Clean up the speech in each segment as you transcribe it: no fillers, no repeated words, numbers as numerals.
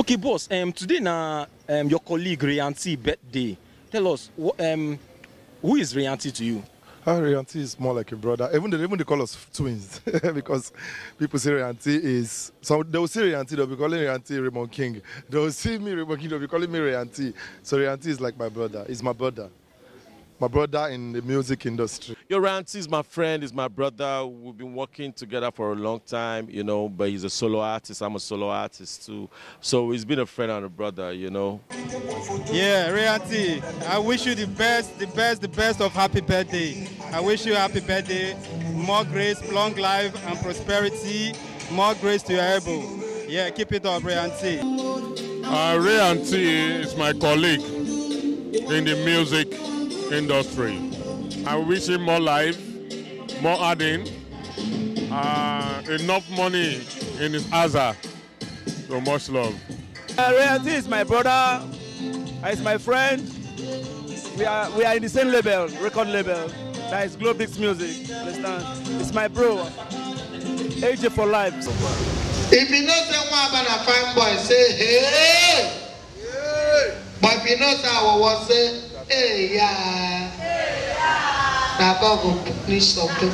Okay, boss. Today now, your colleague Rianti birthday. Tell us, who is Rianti to you? Rianti is more like a brother. Even they call us twins because people say Rianti is. So they will see Rianti, they'll be calling Rianti Raymond King. They will see me Raymond King, they'll be calling me Rianti. So Rianti is like my brother. He's my brother. My brother in the music industry. Your Rianti is my friend, is my brother. We've been working together for a long time, you know, but he's a solo artist. I'm a solo artist too. So he's been a friend and a brother, you know. Yeah, Rianti, I wish you the best of happy birthday. I wish you a happy birthday, more grace, long life and prosperity, more grace to your elbow. Yeah, keep it up, Rianti. Rianti is my colleague in the music industry. I wish him more life, more adding, enough money in his Aza. So much love. Rianti is my brother, he's my friend. We are in the same label, record label. That is Globix Music. Understand? It's my bro. AJ for life. If you know someone about a fine boy, say hey. But if you know someone say hey yeah. Now go please stop talking.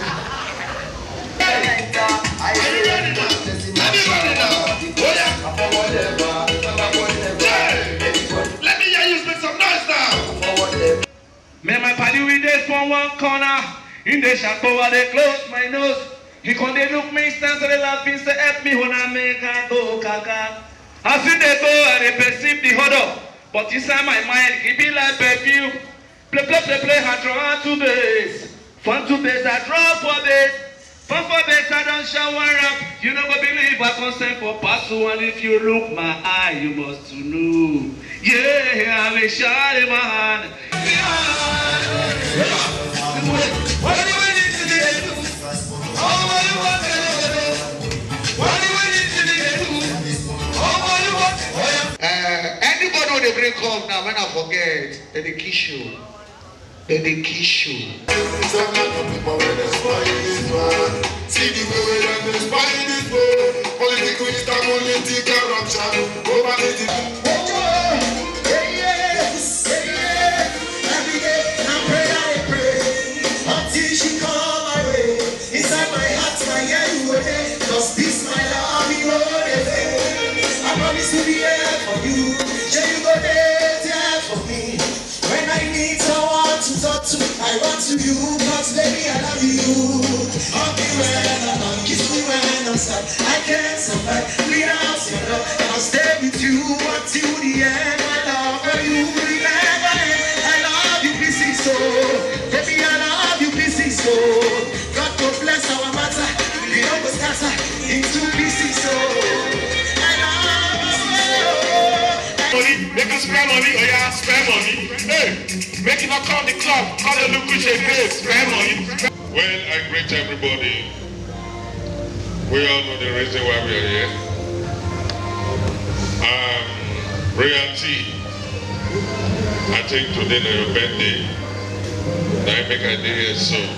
Let me hear you make some noise now. Me my party with this from one corner. In the shadow where they close my nose. He come they look me stand so they laughing say help me when I make a go kaka. I see they go and they perceive the huddle. But inside my mind it be like perfume. Play, I draw to base. Fun to base, I draw for base. Fun for base, I don't shower up. You don't go believe I consent for pass one. If you look my eye, you must to know. Yeah, I'm a shot in my hand. What do we need to do? Oh, what do you want to do? What do we need to do? Oh, what do you want to do? Anybody when they bring home now, when I forget, they kiss you. They kiss you. See the way that they spy this world. Political instability, corruption, poverty. Every day I pray until she come my way. Inside my heart, my head way. Cause this my love, you I promise to be here for you. Shall you go there for me? When I need someone to talk to, I run to you. Cause baby, I love you. Hug me when I'm not, kiss me when I'm sad. I can't survive without your love. I'll stay with you until the end. My love for you will never end. I love you, pieces so. Baby, I love you, pieces so. God go bless our matter. We don't go scatter into pieces so. I love you so. Make us spend money, oh yeah, spend money. Hey, make it not call the club, call the local shade, spend money. Well, I greet everybody. We all know the reason why we are here. Rianti, I think today is your birthday. Now I make a day here soon.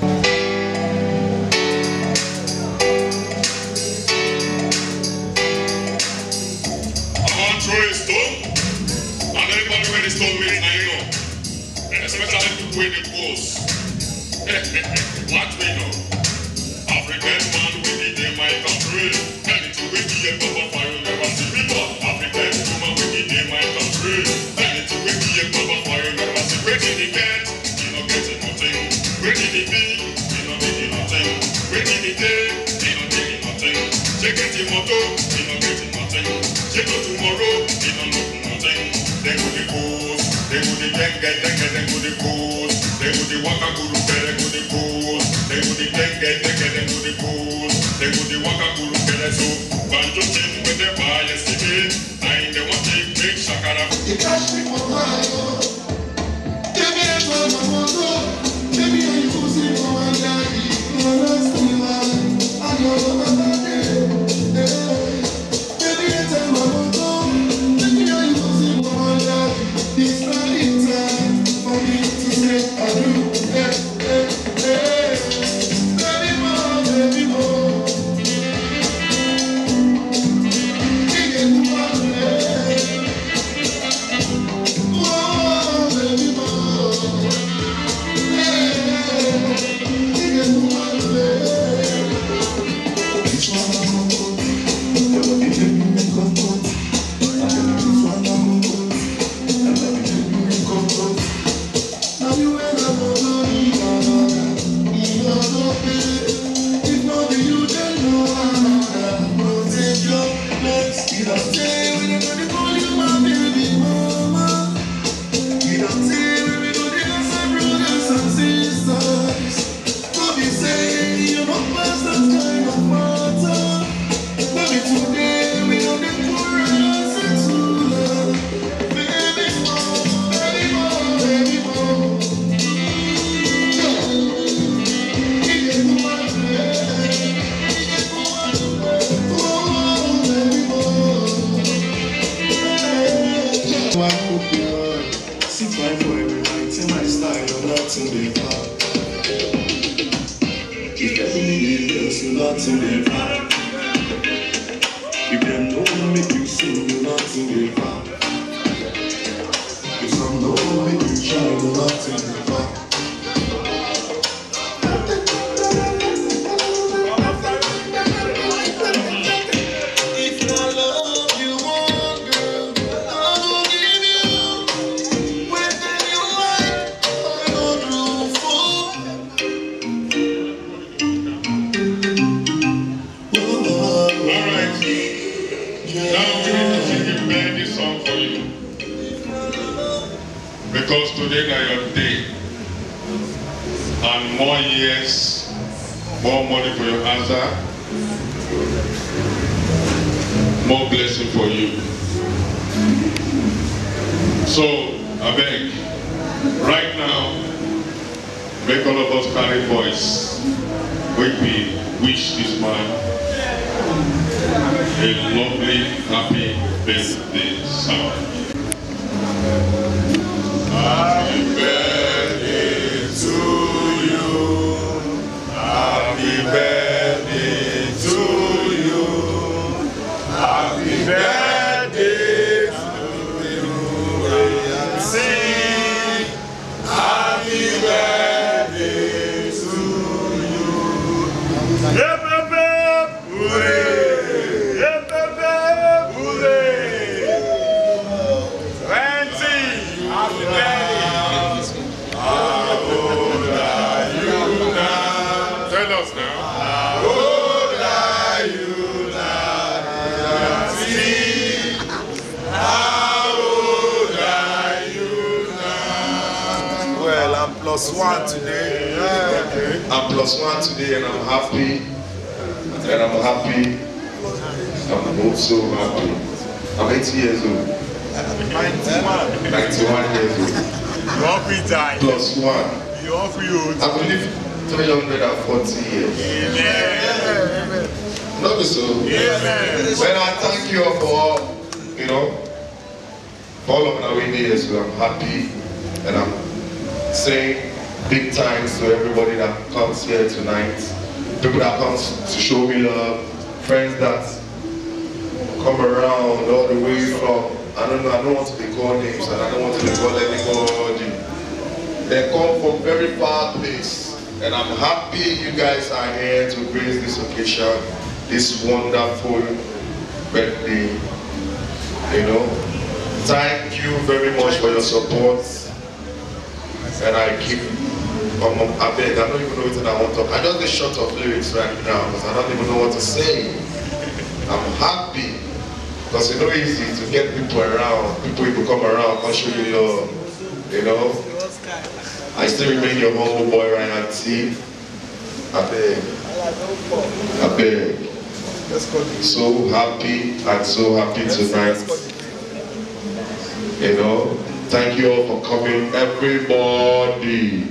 Throw a stone, and everybody where the stone means I know. And especially people in the coast. What we know? African man with the day my country. And it's with the papa fire never see people. African woman with the day my country. And it's with the papa fire never see. Where did he get? You know getting nothing. Where did he be? You know getting nothing. Where did he day? You know getting nothing. Check it in moto. You know getting nothing. Check it tomorrow. You know nothing. They go the coast. They go the dengue. They go the coast. They go the waka guru. They go the coast. They go the dengue. They go the coast. They go the waka guru. So banjo chin with the bias today. I ain't the one take big shakara. You catch me for my love. Give me a moment. Give me a music for my daddy. I know what I did. Baby, it's a moment. Give me a music for my daddy. It's not in time for me to say I do. Baby more. nothing ever. If them don't make you sing, nothing ever. If some don't make you shine, nothing ever. Because today is your day, and more years, more money for your answer, more blessing for you. So, I beg, right now, make all of us carry voice. We wish this man a lovely, happy birthday, sir. Happy birthday to you. Happy birthday to you. Happy birthday to you. And sing happy birthday to you. Hip hip hip, hooray! Hip hip hip, hooray! 20. Happy birthday. How old are you now? Tell us now. How old are you now? See? How old are you now? Well, I'm +1 today. Okay. I'm +1 today, and I'm happy. And I'm happy. I'm also happy. I'm 80 years old. 91 years old. You all free time. +1. You all free old. I will live 340 years. Amen. Not so. Amen. Well, I thank you all for, you know, for all of our years. So I'm happy, and I'm saying big thanks to everybody that comes here tonight. People that comes to show me love, friends that come around all the way from, I don't know, I don't want to be called names, and I don't want to be called anybody. They come from very far place, and I'm happy you guys are here to grace this occasion, this wonderful birthday. You know, thank you very much for your support, and I keep, I beg, I don't even know what I want to talk. I just get short of lyrics right now because I don't even know what to say. I'm happy. Because it's not easy to get people around, people who come around, can show you love, you know. I still remain your humble boy, Ryan T. I beg. So happy and so happy tonight. You know, thank you all for coming, everybody.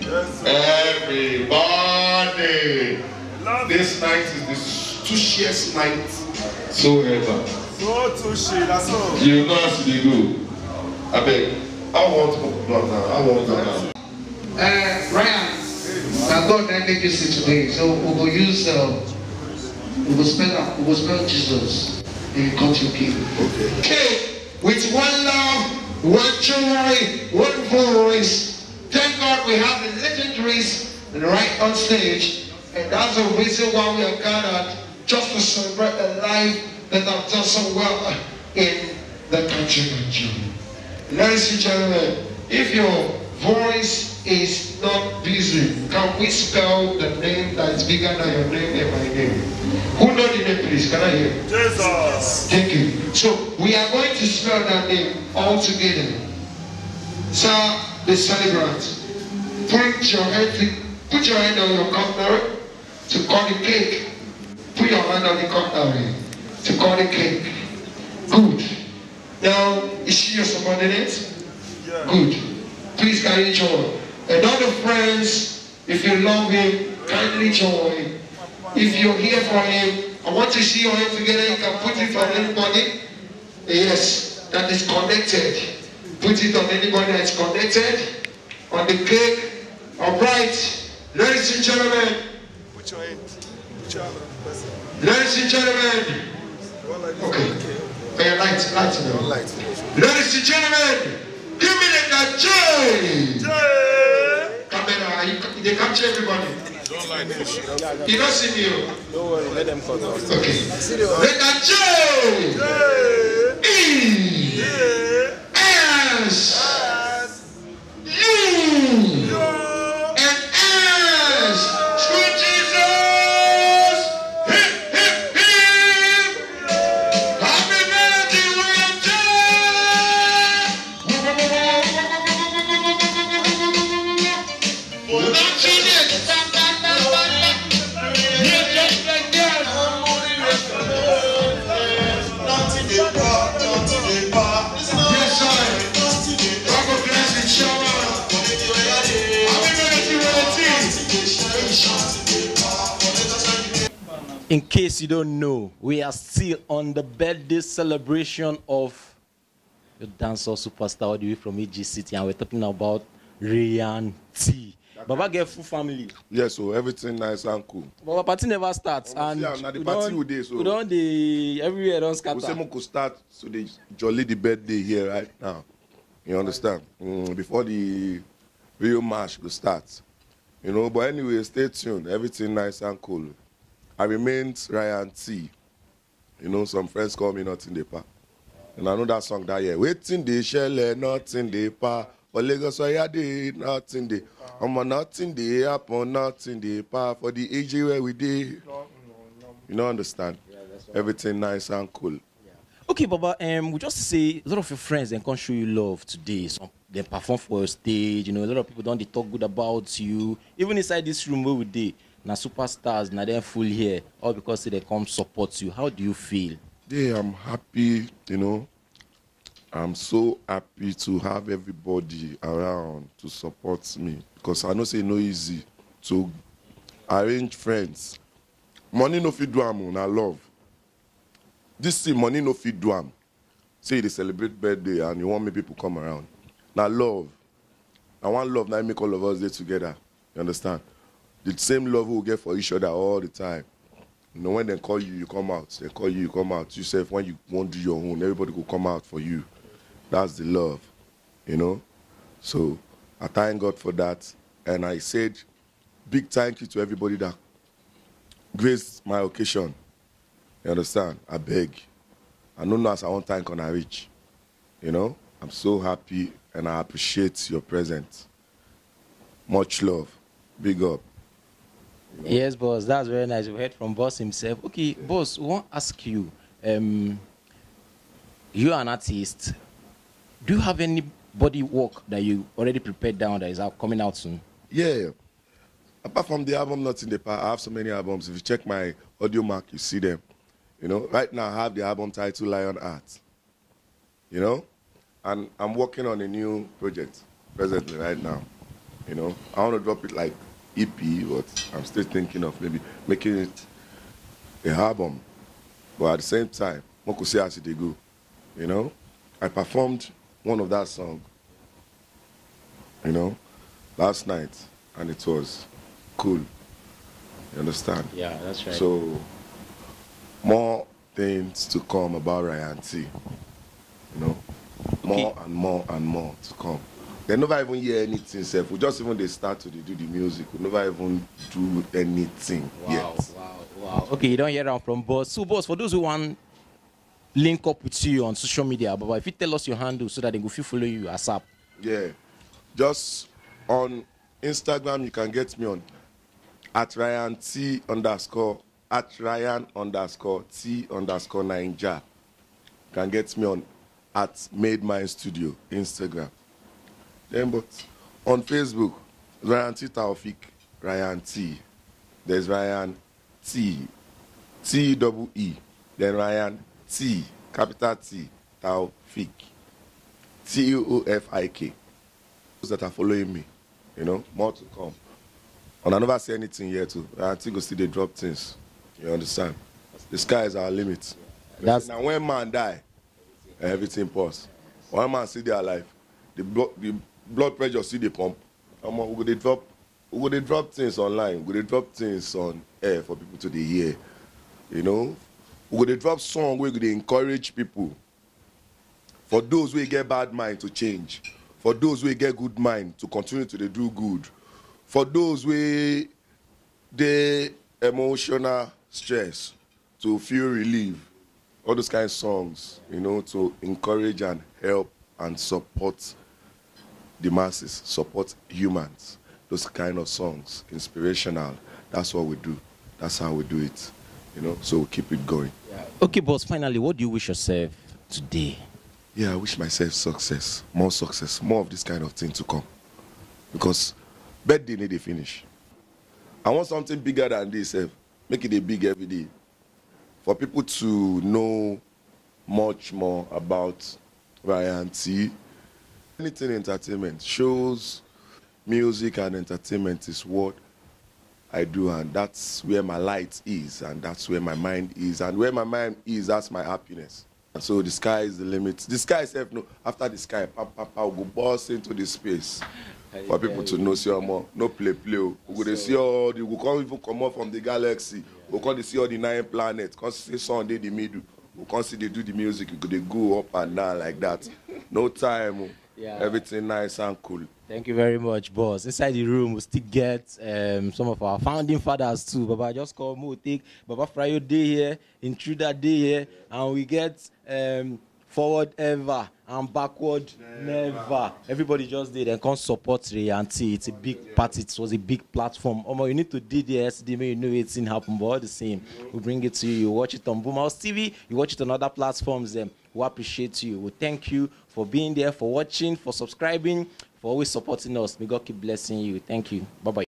Everybody. This night is the touchiest night so ever. You know how to do. I beg. I want one now. I want one now. Ryan, God ended this today, so we will use we will spell Jesus in country king. Okay. With one love, one joy, one voice. Thank God we have the legendaries right on stage, and that's the reason why we are gathered, just to celebrate a life that have done so well in the country of Nigeria. Ladies and gentlemen, if your voice is not busy, can we spell the name that is bigger than your name and my name? Who know the name, please? Can I hear? Jesus. Thank you. So we are going to spell that name all together. Sir, the celebrant, put your hand on your cup now to cut the cake. Put your hand on the cup now to cut the cake. Good. Now, is she your subordinate? Yeah. Good. Please carry joy. And all the friends, if you love him, kindly join. If you're here for him, I want to see your hand together. You can put it on anybody. Yes, that is connected. Put it on anybody that is connected. On the cake. Alright. Ladies and gentlemen. Put your hand. Put your hand on the person. Ladies and gentlemen. Okay. Okay, light now. Ladies and gentlemen, give me the J. Camera, they capture everybody. You don't see me. Don't worry, let them cut off. Okay. Let the J. E. S. U. And S. Sweet Jesus. Hip, hip, hip. Happy birthday, William J. In case you don't know, we are still on the birthday celebration of the dancehall superstar all the way from AG City, and we're talking about Ryan T. Baba get full family. Yes, so everything nice and cool. Baba party never starts, and the party we dey, so we don't the everywhere don't scatter. we say we could start so they jolly the birthday here right now. You understand? Before the real march will start. You know, but anyway, stay tuned. Everything nice and cool. I remained Ryan T. You know, some friends call me Nothing Dey Pa. And I know that song that year. Waiting dey shell, nothing dey pa. For Lagos, I did nothing dey. Nothing dey happen, nothing dey pa. For the age where we did. You know, understand? Yeah, everything nice and cool. Yeah. Okay, Baba, we just say a lot of your friends then can show you love today. Some they perform for your stage. You know, a lot of people don't they talk good about you. Even inside this room where we did. Now superstars, now they're full here, all because they come support you. How do you feel? Yeah, I'm happy, you know. I'm so happy to have everybody around to support me. Because I know say no easy to arrange friends. Money no fit do am, na love. This thing, money no fit do am. Say they celebrate birthday and you want me people come around. Now love. I want love, now make all of us there together. You understand? The same love we'll get for each other all the time. You know, when they call you, you come out. They call you, you come out. You say, when you won't do your own, everybody will come out for you. That's the love, you know? So I thank God for that. And I said, big thank you to everybody that graced my occasion. You understand? I beg. I don't know as I want thank on I reach. You know? I'm so happy and I appreciate your presence. Much love. Big up. Yes, boss. That's very nice. We heard from boss himself. Okay, boss, we want to ask you. You're an artist. Do you have any body work that you already prepared down that is coming out soon? Yeah. Apart from the album Nothing Dey Pa, I have so many albums. If you check my audio mark, you see them. You know, right now I have the album titled Lion Art. You know, and I'm working on a new project presently right now. You know, I want to drop it like EP, but I'm still thinking of maybe making it a album. But at the same time, I could say as it go. You know, I performed one of that song, you know, last night, and it was cool. You understand? Yeah, that's right. So, more things to come about Ryan T. You know, more and more and more to come. They never even hear anything, self. We just even they start to do the music. We never even do anything yet. Wow. Okay, you don't hear that from boss. So, boss, for those who want link up with you on social media, but if you tell us your handle so that they go follow you ASAP. Yeah, just on Instagram you can get me on @RyanT_, @Ryan_T_Ninja. You can get me on @MadeMindStudio Instagram. Then, but on Facebook, Ryan T Taufik, Ryan T. There's Ryan T, T-E-E. Then Ryan T, capital T, Taufik, T-U-O-F-I-K. Those that are following me, you know, more to come. And I never say anything yet too. I think we'll still they drop things. You understand? The sky is our limit. That's now when man die, everything pause. One man see their life, the blood pressure see the pump. We go they drop things online. We go they drop things on air for people to hear. You know, we go dey drop song where we dey encourage people. For those who get bad mind to change, for those who get good mind to continue to dey do good, for those who dey emotional stress to feel relief, all those kind of songs, you know, to encourage and help and support the masses, support humans. Those kind of songs, inspirational. That's what we do. That's how we do it. You know, so we keep it going. Yeah. Okay, boss, finally, what do you wish yourself today? Yeah, I wish myself success, more of this kind of thing to come. Because birthday need to finish. I want something bigger than this, make it a big every day. For people to know much more about Ryan T. Anything entertainment, shows, music and entertainment is what I do, and that's where my light is, and that's where my mind is, and where my mind is, that's my happiness. And so the sky is the limit. The sky itself, no, after the sky, I'll go burst into the space for people to know, see more, no play. We go see all the, we can't even come out from the galaxy. We can't see all the 9 planets. Can't see sun in the middle. We can't see they do the music. They go up and down like that. No time. Yeah. Everything nice and cool. Thank you very much, boss. Inside the room, we still get some of our founding fathers too. Baba just called me, take Baba Friday Day here, Intruder Day here, and we get Forward Ever and Backward Never. Everybody just did and come support Ryan T. It's a big party. It was a big platform. You need to do the SD, you know it's in happen, but all the same, we bring it to you. You watch it on Boomhouse TV, you watch it on other platforms. We appreciate you. We thank you for being there, for watching, for subscribing, for always supporting us. May God keep blessing you. Thank you. Bye-bye.